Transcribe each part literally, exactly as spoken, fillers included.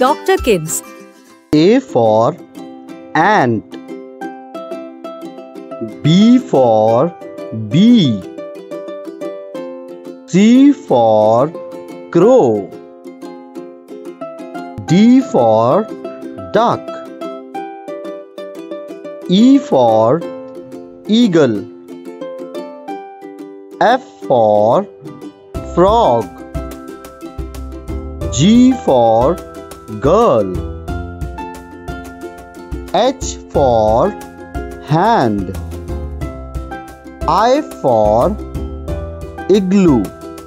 Doctor Kids. A for ant. B for bee. C for crow. D for duck. E for eagle. F for frog. G for girl. H for hand. I for igloo.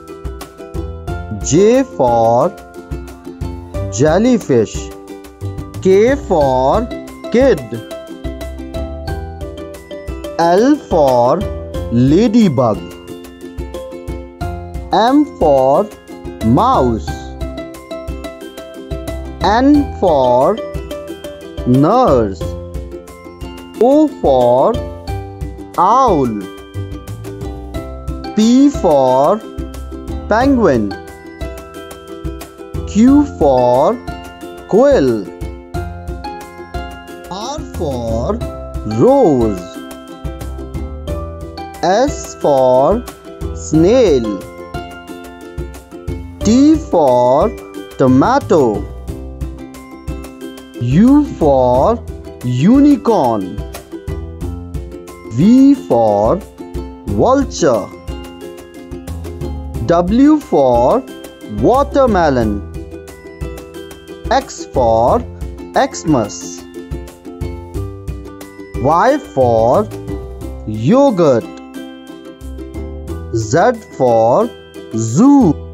J for jellyfish. K for kid. L for ladybug. M for mouse. N for nurse. O for owl. P for penguin. Q for quill. R for rose. S for snail. T for tomato. U for unicorn. V for vulture. W for watermelon. X for Xmas. Y for yogurt. Z for zoo.